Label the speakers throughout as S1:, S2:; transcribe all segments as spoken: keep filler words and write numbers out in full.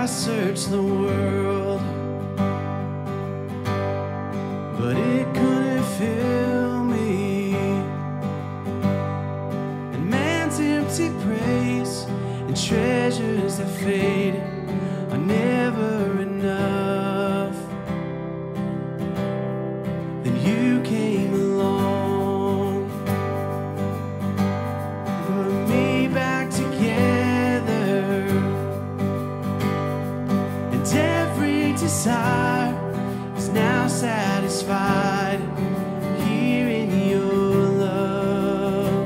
S1: I searched the world, but it couldn't fill me. And man's empty praise and treasures that fade are never enough. Then you came along, put me back together, and every desire is now satisfied here in your love.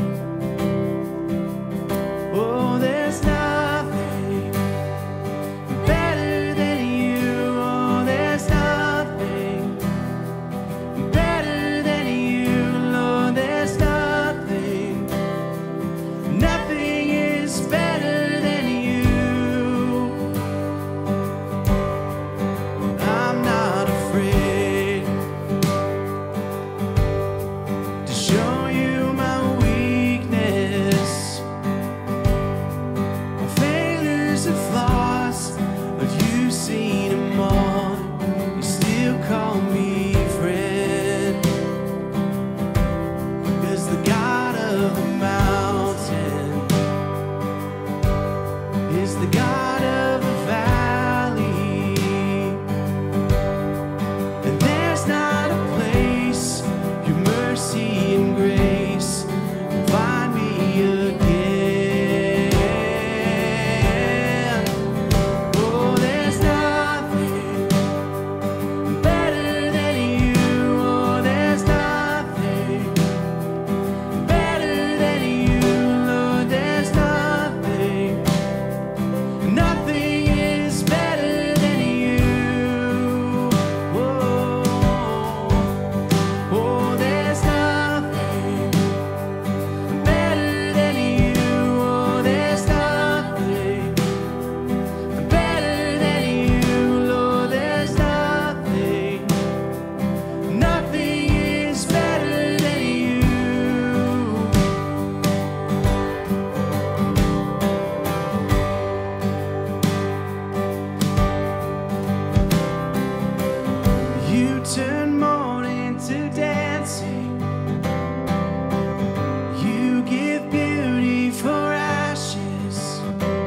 S1: Oh, there's nothing better than you. Oh, there's nothing better than you, Lord. There's nothing, nothing is better than you. I'm not afraid to show you my weakness, my failures and flaws, but you've seen them all. You still call me friend, 'cause the God of the mountain is the God of the valley. And there's not a place your mercy and grace will find me again. Oh, there's nothing better than you. Oh, there's nothing better than you, Lord. There's nothing, nothing is better than you. Oh, oh, there's nothing better than you. Oh, there's nothing better than you, Lord. There's nothing, nothing is better than you. You turn mourning to dancing. You give beauty for ashes.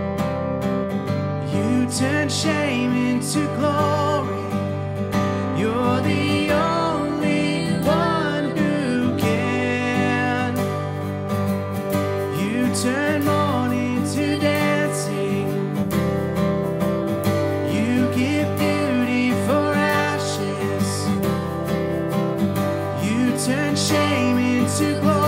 S1: You turn shame into glory. You're the only one who can. You turn mourning to dancing. You give beauty for ashes. You turn shame into glory.